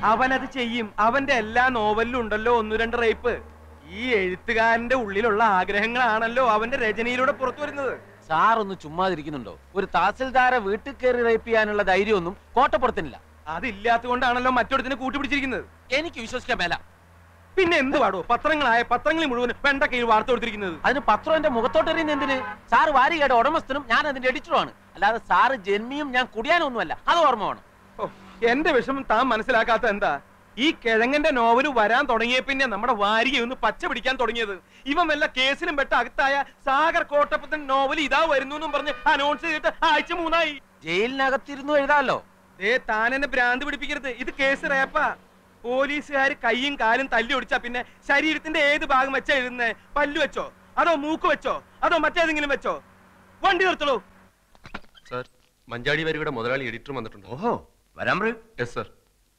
അവനത് ചെയ്യും. അവന്റെ എല്ലാ നോവലിലും ഉണ്ടല്ലോ ഒന്ന് രണ്ട് റേപ്പ്. ഈ എഴുത്തുകാരന്റെ ഉള്ളിലുള്ള ആഗ്രഹങ്ങളാണല്ലോ അവന്റെ രചനയിലൂടെ പുറത്തു വരുന്നത്. സാർ ഒന്ന് ചുമ്മാതിരിക്കുന്നുണ്ടോ? ഒരു തഹസിൽദാരെ വീട്ടിൽ കയറി റേപ്പ് ചെയ്യാനുള്ള ധൈര്യമൊന്നും കോട്ടപ്പുറത്തിനില്ല. അതില്ലാത്തതുകൊണ്ടാണല്ലോ മറ്റൊരുത്തിന് കൂട്ടുപിടിച്ചിരിക്കുന്നത്. എനിക്ക് വിശ്വസിക്കാൻ മേല. പിന്നെ എന്ത് പാടോ? പത്രങ്ങളിൽ മുഴുവൻ വെണ്ട കയ്യിൽ വാർത്ത കൊടുത്തിരിക്കുന്നത്. അതിന് പത്രം എന്റെ മുഖത്തോട്ടെറിയുന്ന എന്തിന്? സാറ് വാരികയുടെ ഉടമസ്ഥനും ഞാൻ അതിന്റെ എഡിറ്ററുമാണ്. അല്ലാതെ സാറ് ജന്മിയും ഞാൻ കുടിയാനൊന്നുമല്ല. അത് ഓർമ്മ വേണം. എന്റെ വിഷമം താൻ മനസ്സിലാക്കാത്ത എന്താ? ഈ കിഴങ്ങന്റെ നോവല് വരാൻ തുടങ്ങിയ പിന്നെ നമ്മുടെ വാരികയൊന്ന് പച്ച പിടിക്കാൻ തുടങ്ങിയത്. ഇവൻ വല്ല കേസിലും പെട്ട അകത്തായ സാഗർ കോട്ടപ്പത്തൻ നോവൽ ഇതാ വരുന്നു പറഞ്ഞ് അനൗൺസ് ചെയ്തിട്ട് ആഴ്ച 3 ആയി. ജയിലിനകത്തിരുന്നു എഴുതാമല്ലോ. താനെന്നെ ഭ്രാന്ത് പിടിപ്പിക്കരുത്. ഇത് കേസ് റേപ്പാ. പോലീസുകാർ കൈയും കാലും തല്ലി ഒടിച്ചാ പിന്നെ ശരീരത്തിന്റെ ഏത് ഭാഗം വെച്ചാ എഴുതുന്നേ? പല്ലു വെച്ചോ, അതോ മൂക്ക് വെച്ചോ, അതോ മറ്റേതെങ്കിലും വെച്ചോ? വണ്ടി നിർത്തുള്ളൂ. സർ, മഞ്ചാടി വരിയുടെ മുതലാളി എഡിറ്റർ വന്നിട്ടുണ്ട്. ഓഹോ, വരാം. Yes sir.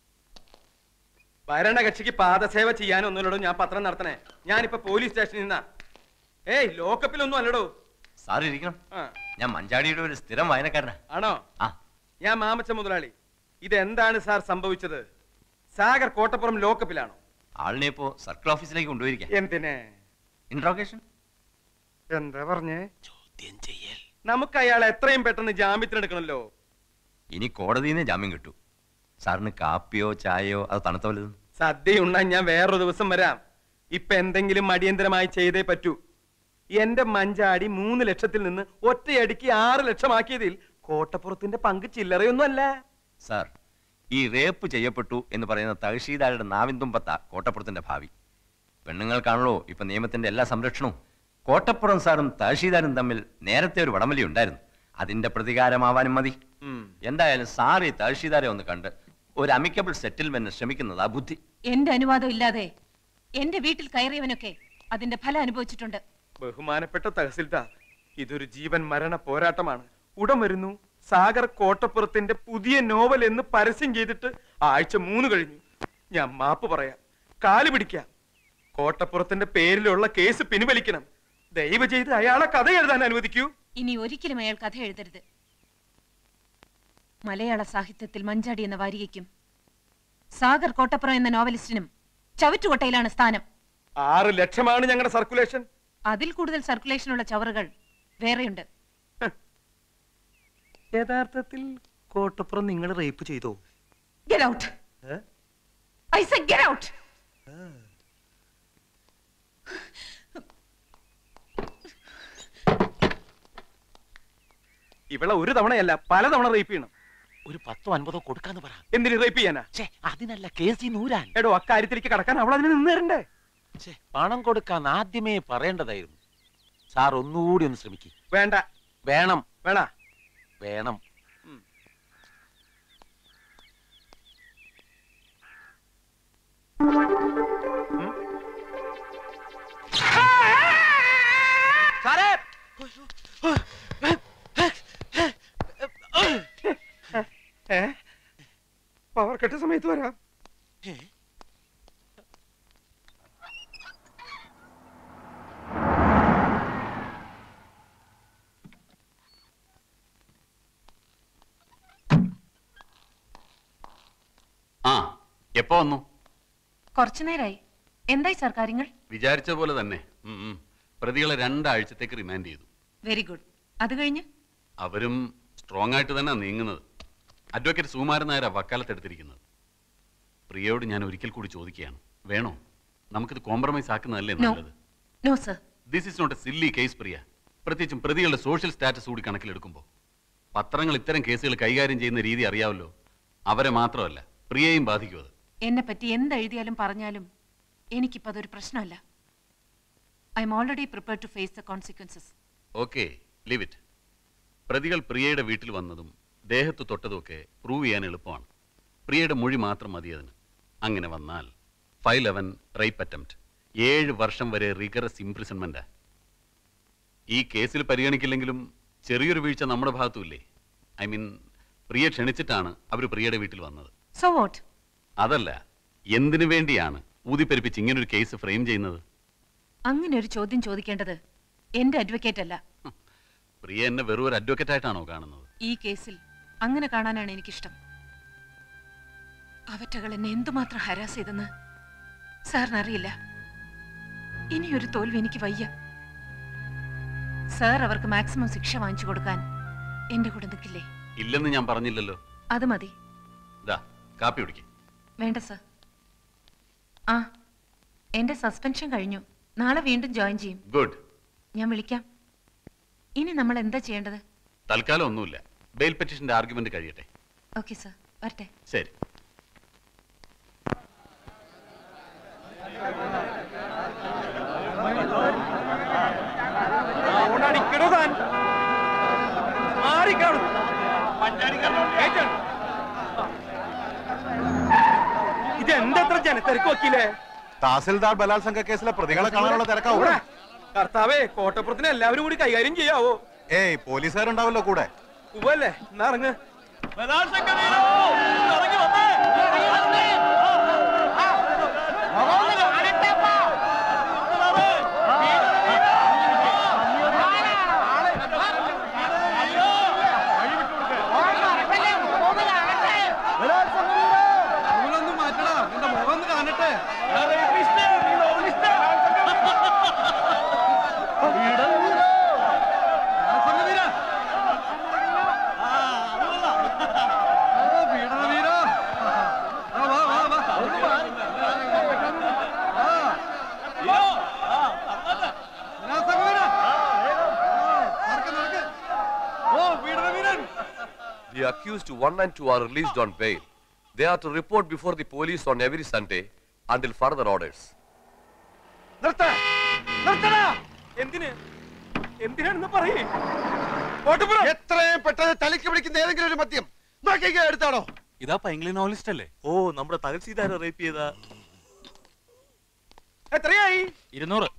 ഭരണകക്ഷിക്ക് പാദസേവ ചെയ്യാനൊന്നുമില്ലടോ ഞാൻ പത്രം നടത്തണേ. ഞാനിപ്പോ പോലീസ് സ്റ്റേഷനിൽ നിന്നാ. ലോക്കപ്പിലൊന്നും അല്ലടോ. സാർ ഇരിക്കണം. ഞാൻ മഞ്ചാടിയുടെ ഒരു സ്ഥിരം വായനക്കാരനാ. ആണോ? ഞാൻ മാമച്ച മുതലാളി. ഇതെന്താണ് സാർ സംഭവിച്ചത്? സാഗർ കോട്ടപ്പുറം ലോക്കപ്പിലാണോ? ആളിനെ ഇപ്പോ സർക്കിൾ ഓഫീസിലേക്ക് കൊണ്ടുപോയിരിക്കാം. എന്തിനെ? ഇന്ററോഗേഷൻ. എന്താ പറഞ്ഞേ? ചോദ്യം ചെയ്യൽ. നമുക്ക് അയാളെ എത്രയും പെട്ടെന്ന് ജാമ്യത്തിനെടുക്കണല്ലോ. ഇനി കോടതിയിൽ നിന്ന് ജാമ്യം കിട്ടൂ. സാറിന് കാപ്പിയോ ചായയോ അത് തണുത്ത വല്ലതും? സദ്യ ഉണ്ണാൻ ഞാൻ വേറൊരു ദിവസം വരാം. ഇപ്പൊ എന്തെങ്കിലും അടിയന്തരമായി ചെയ്തേ പറ്റൂ. എന്റെ മഞ്ചാടി 3 ലക്ഷത്തിൽ നിന്ന് ഒറ്റയടിക്ക് 6 ലക്ഷമാക്കിയതിൽ കോട്ടപ്പുറത്തിന്റെ പങ്ക് ചില്ലറയൊന്നും അല്ല. സാർ, ഈ റേപ്പ് ചെയ്യപ്പെട്ടു എന്ന് പറയുന്ന തഹസീൽദാരുടെ നാവിന്തുമ്പത്ത കോട്ടപ്പുറത്തിന്റെ ഭാവി. പെണ്ണുങ്ങൾക്കാണല്ലോ ഇപ്പൊ നിയമത്തിന്റെ എല്ലാ സംരക്ഷണവും. കോട്ടപ്പുറം സാറും തഹസീൽദാരും തമ്മിൽ നേരത്തെ ഒരു വടംവലി ഉണ്ടായിരുന്നു. അതിന്റെ പ്രതികാരമാവാനും മതി. എന്തായാലും സാർ ഈ തഹസീൽദാരെ ഒന്ന് കണ്ട് ഒരു അമിക്കബിൾ സെറ്റിൽമെന്റ് ശ്രമിക്കുന്നതാ ബുദ്ധി. എന്റെ അനുവാദം ഇല്ലാതെ എന്റെ വീട്ടിൽ കയറിയവനൊക്കെ അതിന്റെ ഫലം അനുഭവിച്ചിട്ടുണ്ട്. ബഹുമാനപ്പെട്ട തഹസിൽദാർ, ഇതൊരു ജീവൻ മരണ പോരാട്ടമാണ്. ഉടൻ വരുന്നു. സാഗർ കോട്ടപ്പുറത്തിന്റെ പുതിയ നോവൽ എന്ന് പരസ്യം ചെയ്തിട്ട് ആഴ്ച 3 കഴിഞ്ഞു. ഞാൻ മാപ്പ് പറയാം, കാല് പിടിക്കാം. കോട്ടപ്പുറത്തിന്റെ പേരിലുള്ള കേസ് പിൻവലിക്കണം. ദയവ് ചെയ്ത് അയാളെ കഥ എഴുതാൻ അനുവദിക്കൂ. ഇനി ഒരിക്കലും അയാൾ കഥ എഴുതരുത്. മലയാള സാഹിത്യത്തിൽ മഞ്ചാടി എന്ന വാരികയ്ക്കും സാഗർ കോട്ടപ്പുറം എന്ന നോവലിസ്റ്റിനും ചവറ്റുകൊട്ടയിലാണ് സ്ഥാനം. 6 ലക്ഷമാണ് ഞങ്ങളുടെ സർക്കുലേഷൻ. അതിൽ കൂടുതൽ സർക്കുലേഷനുള്ള ചവറുകൾ വേറെയുണ്ട്. യഥാർത്ഥത്തിൽ കോട്ടപ്പുറം നിങ്ങൾ റേപ്പ് ചെയ്തോ? Get out. I said get out. ഇവളെ ഒരു തവണയല്ല പലതവണ റേപ്പ് ചെയ്യണം. ഒരു 10-50 കൊടുക്കാന്ന് പറ. എന്തിന് റേപ്പ് ചെയ്യാനാ? അതിനല്ല കേസി നൂരാൻ. എടോ, അക്കാര്യത്തിലേക്ക് കടക്കാൻ അവൾ അതിന് നിന്ന് തരണ്ടേ? പണം കൊടുക്കാൻ ആദ്യമേ പറയേണ്ടതായിരുന്നു. സാർ ഒന്നുകൂടി ഒന്ന് ശ്രമിക്കും. വേണ്ട. വേണം. വേണ? വേണം. സാറേ, പവർ കട്ട് സമയത്ത് വരാം. എപ്പോ വന്നു? കുറച്ചു നേരായി. എന്തായി സാർ കാര്യങ്ങൾ? വിചാരിച്ച പോലെ തന്നെ. പ്രതികളെ 2 ആഴ്ചത്തേക്ക് റിമാൻഡ് ചെയ്തു. Very good. അത് കഴിഞ്ഞ് അവരും സ്ട്രോങ് ആയിട്ട് തന്നെ നീങ്ങുന്നത്. അഡ്വക്കേറ്റ് സുകുമാരൻ നായരാ വക്കാലത്തെടുത്തിരിക്കുന്നത്. പ്രിയയോട് ഞാൻ ഒരിക്കൽ കൂടി ചോദിക്കുകയാണ്, വേണോ? നമുക്കിത് കോംപ്രമൈസ് ആക്കുന്നതല്ലേ നല്ലത്? No sir. This is not a silly case Priya. പ്രത്യേകിച്ചും പ്രതികളുടെ സോഷ്യൽ സ്റ്റാറ്റസ് കൂടി കണക്കിലെടുക്കുമ്പോൾ. പത്രങ്ങൾ ഇത്തരം കേസുകൾ കൈകാര്യം ചെയ്യുന്ന രീതി അറിയാവല്ലോ. അവരെ മാത്രമല്ല, പ്രിയയും ബാധിക്കും അത്. എന്നെ പറ്റി എന്തെഴുതിയാലും പറഞ്ഞാലും എനിക്കിപ്പോ അതൊരു പ്രശ്നമല്ല. I am already prepared to face the consequences. Okay, leave it. പ്രതികൾ പ്രിയയുടെ വീട്ടിൽ വന്നതും ദേഹത്ത് തൊട്ടതുമൊക്കെ പ്രൂവ് ചെയ്യാൻ എളുപ്പമാണ്. പ്രിയയുടെ മൊഴി മാത്രം മതി അതിന്. അങ്ങനെ വന്നാൽ 511 റേപ്പ് അറ്റംപ്റ്റ്, 7 വർഷം വരെ റിഗറസ് ഇംപ്രിസൺമെന്റാ. ഈ കേസിൽ പരിഗണിക്കില്ലെങ്കിലും ചെറിയൊരു വീഴ്ച നമ്മുടെ ഭാഗത്തുമില്ലേ? ഐ മീൻ, പ്രിയ ക്ഷണിച്ചിട്ടാണ് അവർ പ്രിയയുടെ വീട്ടിൽ വന്നത്. So what? അതല്ല, എന്തിനു വേണ്ടിയാണ് ഊതിപ്പെരുപ്പിച്ച് ഇങ്ങനൊരു കേസ് ഫ്രെയിം ചെയ്യുന്നത്? അങ്ങനെ ഒരു ചോദ്യം ചോദിക്കേണ്ടത് എന്റെ അഡ്വക്കേറ്റ് അല്ല. പ്രിയ എന്നെ വെറും ഒരു അഡ്വക്കേറ്റ് ആയിട്ടാണോ കാണുന്നത്? ഈ കേസിൽ അങ്ങനെ കാണാനാണ് എനിക്കിഷ്ടം. അവറ്റകൾ എന്നെ എന്തുമാത്രം ഹരാസ് ചെയ്തെന്ന് സാറിനറിയില്ല. ഇനിയൊരു തോൽവി എനിക്ക് വയ്യ. സാർ അവർക്ക് മാക്സിമം ശിക്ഷ വാങ്ങിച്ചു കൊടുക്കാൻ എന്റെ കൂടെ നിൽക്കില്ലേ? ഇല്ലെന്ന് ഞാൻ പറഞ്ഞില്ലല്ലോ. അത് മതി. കാപ്പി കുടിക്ക. വേണ്ട സർ. ആ, എന്റെ സസ്പെൻഷൻ കഴിഞ്ഞു. നാളെ വീണ്ടും ജോയിൻ ചെയ്യും. ഗുഡ്. ഞാൻ വിളിക്കാം. ഇനി നമ്മൾ എന്താ ചെയ്യേണ്ടത്? തൽക്കാലം ഒന്നുമില്ല. ബെയിൽ പെറ്റീഷന്റെ ആർഗ്യുമെന്റ് കഴിയട്ടെ. ഓക്കെ സർ, വരട്ടെ. ശരി. ഇതെന്തത്ര ജനത്തിരക്ക് വക്കീലേ? തഹസിൽദാർ ബലാത്സംഗ കേസിലെ പ്രതികളെ കാണാനുള്ള തിരക്കാവൂ. കർത്താവേ, കോട്ടപ്പുറത്തിന് എല്ലാവരും കൂടി കൈകാര്യം ചെയ്യാവോ? ഏയ്, പോലീസുകാരുണ്ടാവല്ലോ കൂടെ. ഉവ്വല്ലേ, എന്നാ ഇറങ്ങ്. The accused 1 and 2 are released on bail. They are to report before the police on every Sunday until further orders. എന്തിനാണെന്ന് പറയേ. എത്രയും പെട്ടെന്ന് തലയ്ക്ക് പിടിക്കുന്ന ഏതെങ്കിലും ഒരു മദ്യം എടുത്താണോ? ഇതാ പൈങ്കിളി നോവലിസ്റ്റ് അല്ലേ? ഓ, നമ്മുടെ തഹസിൽദാരെ റേപ്പ് ചെയ്ത. എത്രയായി? 200.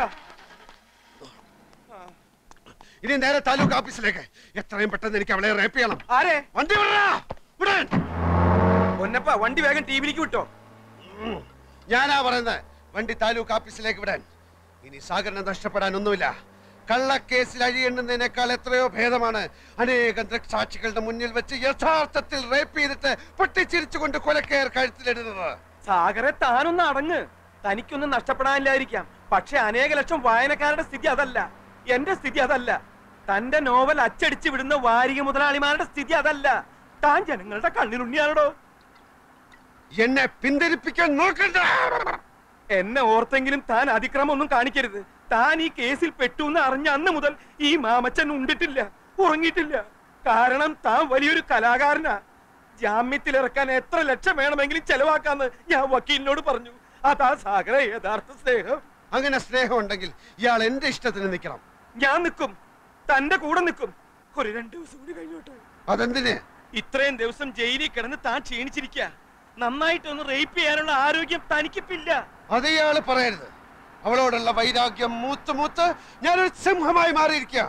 ഇനി നേരെ താലൂക്ക് ഓഫീസിലേക്ക്. എത്രയും പെട്ടെന്ന് എനിക്ക് അവളെ റേപ്പ് ചെയ്യണം. ആരെ? വണ്ടി വിടാൻ. പൊന്നപ്പ, വണ്ടി വേഗം ടിവിയിലേക്ക് വിട്ടോ. ഞാനാ പറയുന്നത്, വണ്ടി താലൂക്ക് ഓഫീസിലേക്ക് വിടാൻ. ഇനി സാഗറിനെ നഷ്ടപ്പെടാനൊന്നുമില്ല. കള്ളക്കേസിൽ അഴിയെണ്ണുന്നതിനേക്കാൾ എത്രയോ ഭേദമാണ് അനേകം ദൃക്സാക്ഷികളുടെ മുന്നിൽ വെച്ച് യഥാർത്ഥത്തിൽ റേപ്പ് ചെയ്തിട്ട് പൊട്ടിച്ചിരിച്ചുകൊണ്ട് കൊലക്കേർ കഴുത്തിലിടുന്നത്. സാഗറെ, താനൊന്ന് അടങ്ങ്. തനിക്കൊന്നും നഷ്ടപ്പെടാനില്ലായിരിക്കാം, പക്ഷെ അനേക ലക്ഷം വായനക്കാരുടെ സ്ഥിതി അതല്ല. എന്റെ സ്ഥിതി അതല്ല. തന്റെ നോവൽ അച്ചടിച്ചു വിടുന്ന വാരിക മുതലാളിമാരുടെ സ്ഥിതി അതല്ല. താൻ ജനങ്ങളുടെ കണ്ണിലുണ്ണിയാണോ? എന്നെ പിന്തിരിപ്പിക്കാൻ നോക്കണ്ട. എന്നെ ഓർത്തെങ്കിലും താൻ അതിക്രമം ഒന്നും കാണിക്കരുത്. താൻ ഈ കേസിൽ പെട്ടു എന്ന് അറിഞ്ഞ അന്ന് മുതൽ ഈ മാമച്ചൻ ഉണ്ടിട്ടില്ല, ഉറങ്ങിയിട്ടില്ല. കാരണം താൻ വലിയൊരു കലാകാരനാ. ജാമ്യത്തിലിറക്കാൻ എത്ര ലക്ഷം വേണമെങ്കിലും ചെലവാക്കാന്ന് ഞാൻ വക്കീലിനോട് പറഞ്ഞു. അതാ സാഗര യഥാർത്ഥ സ്നേഹം. അങ്ങനെ സ്നേഹം ഉണ്ടെങ്കിൽ ഇയാൾ എന്റെ ഇഷ്ടത്തിന് നിൽക്കണം. ഞാൻ നിൽക്കും, തന്റെ കൂടെ നിൽക്കും. ഒരു 2 ദിവസം കൂടി കഴിഞ്ഞോട്ടെ. അതെന്തിന്? ഇത്രയും ദിവസം ജയിലിൽ കിടന്ന് താൻ ക്ഷീണിച്ചിരിക്കുക. നന്നായിട്ടൊന്ന് റേപ്പ് ചെയ്യാനുള്ള ആരോഗ്യം തനിക്കിപ്പില്ല. അത് ഇയാള് പറയരുത്. അവളോടുള്ള വൈരാഗ്യം മൂത്ത് മൂത്ത് ഞാനൊരു സിംഹമായി മാറിയിരിക്കുക.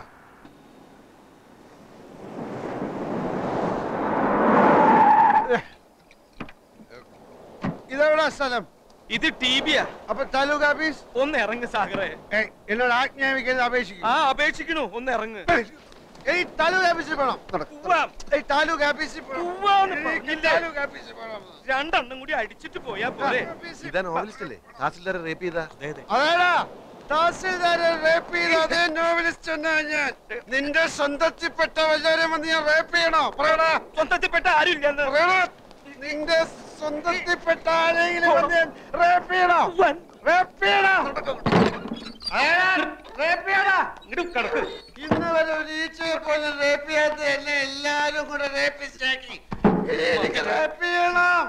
ഇതെവിടാ സ്ഥലം? ഇത് ടിബിയാ. അപ്പൊ താലൂക്ക് ഓഫീസ്? ഒന്ന് ഇറങ്ങ് സാഗറെ. എന്നോട് ആജ്ഞാപിക്കുന്നത് അപേക്ഷിക്കും. ആ, അപേക്ഷിക്കണു. ഒന്ന് ഇറങ്ങ്. താലൂക്ക് ഓഫീസിൽ പോണം. താലൂക്ക് ഓഫീസിൽ രണ്ടെണ്ണം കൂടി അടിച്ചിട്ട് പോയാ പോരെ. ഇതാ നോവലിസ്റ്റ് അല്ലേ തഹസിൽദാരെ റേപ്പ് ചെയ്ത? അതേടാ, തഹസിൽദാരെ റേപ്പ് ചെയ്ത അതേ നോവലിസ്റ്റ് എന്നാ ഞാൻ. നിന്റെ സ്വന്തത്തിൽപ്പെട്ട വല്ലവരെയും വന്ന് ഞാൻ റേപ്പ് ചെയ്യണോ? പറയടാ. സ്വന്തത്തിൽപ്പെട്ട ആരും ഇല്ല. നിന്റെ സ്വന്തത്തിൽപ്പെട്ട ആരെങ്കിലും വന്ന് ഞാൻ റേപ്പ് ചെയ്യണോ? റേപ്പ് ചെയ്യണോ? ഇന്ന് വരെ ഒരു ഈച്ചയെ പോലും റേപ്പ് ചെയ്യാത്ത എന്നെ എല്ലാരും കൂടെ റേപ്പിസ്റ്റാക്കി. എനിക്ക് റേപ്പ് ചെയ്യണം.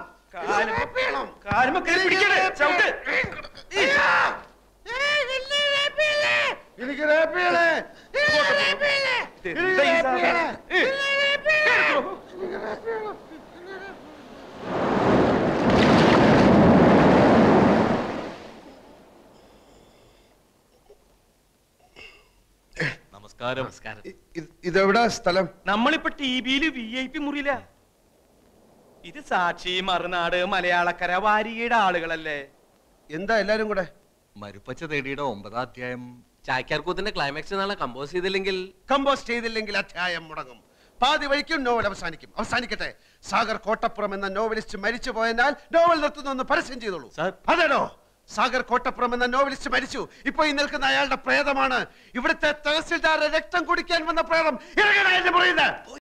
എനിക്ക് റേപ്പ് ചെയ്യണേ. നമസ്കാരം. ഇതെവിടാ സ്ഥലം? നമ്മളിപ്പോ ടിവിയില് VIP മുറിയില്ല. ഇത് സാക്ഷി, മറുനാട്, മലയാളക്കര, വാരികയുടെ ആളുകളല്ലേ? എന്താ എല്ലാരും കൂടെ? മരുപ്പച്ച തേടിയുടെ 9ാം അധ്യായം ചാക്യാർകൂത്തിന്റെ ക്ലൈമാക്സ് നാളെ കമ്പോസ് ചെയ്തില്ലെങ്കിൽ അധ്യായം മുടങ്ങും. പാതി വഴിക്കും നോവൽ അവസാനിക്കും. അവസാനിക്കട്ടെ. സാഗർ കോട്ടപ്പുറം എന്ന നോവലിസ്റ്റ് മരിച്ചു പോയതിനാൽ നോവൽ നിർത്തുന്നു പരസ്യം ചെയ്തോളൂ. അതേടോ, സാഗർ കോട്ടപ്പുറം എന്ന നോവലിസ്റ്റ് മരിച്ചു. ഇപ്പൊ ഈ നിൽക്കുന്ന അയാളുടെ പ്രേതമാണ് ഇവിടുത്തെ തഹസിൽദാരുടെ രക്തം കുടിക്കാൻ വന്ന പ്രേതം.